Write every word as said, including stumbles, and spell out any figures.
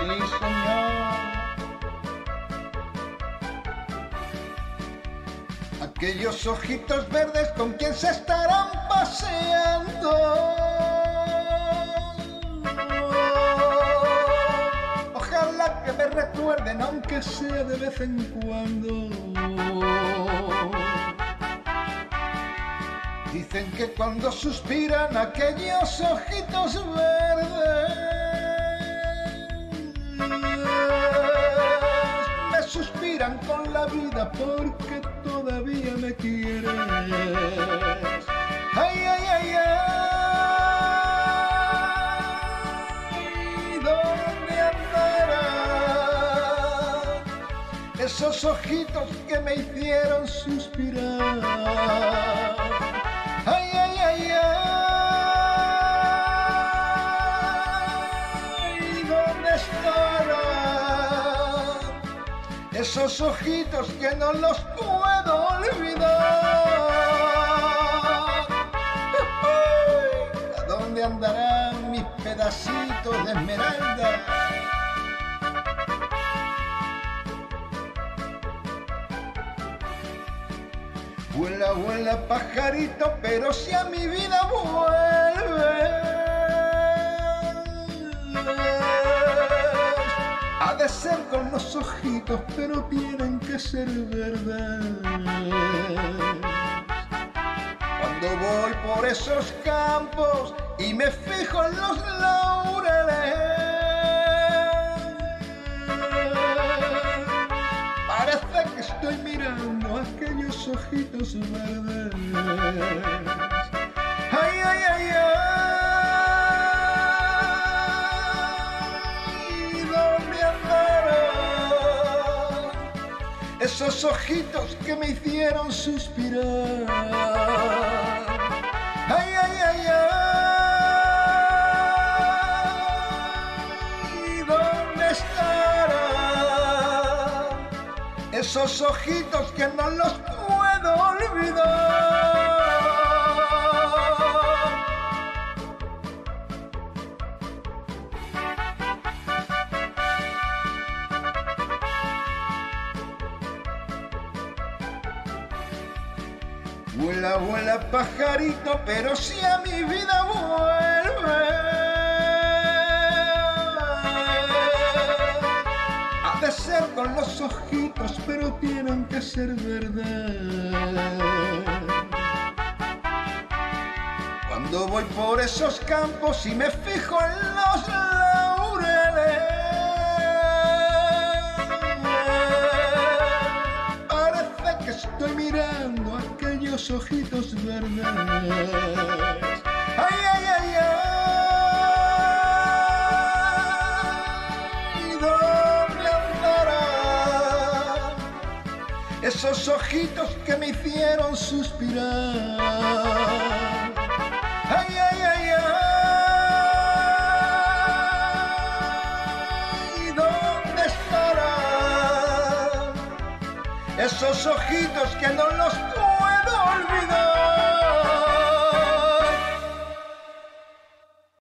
Sí, señor. Aquellos ojitos verdes con quien se estarán paseando. Ojalá que me recuerden, aunque sea de vez en cuando. Dicen que cuando suspiran aquellos ojitos verdes, me suspiran con la vida porque todavía me quieres. Ay, ay, ay, ay, ¿dónde andarán esos ojitos que me hicieron suspirar? Ay, ay, ay, ay, ¿dónde estarán esos ojitos que no los puedo olvidar? ¿A dónde andarán mis pedacitos de esmeralda? Vuela, vuela, pajarito, pero si a mi vida vuelves, ha de ser con los ojitos, pero tienen que ser verdes. Cuando voy por esos campos y me fijo en los laureles, parece que estoy mirando aquellos ojitos verdes. Ay, ay, ay, ay, ¿dónde andarán esos ojitos que me hicieron suspirar? Ay, ay, ay, ay, ¿dónde estarán esos ojitos que no los puedo olvidar? Vuela, vuela, pajarito, pero si a mi vida vuelve, ha de ser con los ojitos, pero tienen que ser verdes. Cuando voy por esos campos y me fijo en los laureles, parece que estoy mirando aquellos ojitos verdes. Ay, ay, ay, ay, ¿dónde andarán esos ojitos que me hicieron suspirar? Ay, ay, ay, ay, ¿dónde estarán esos ojitos que no los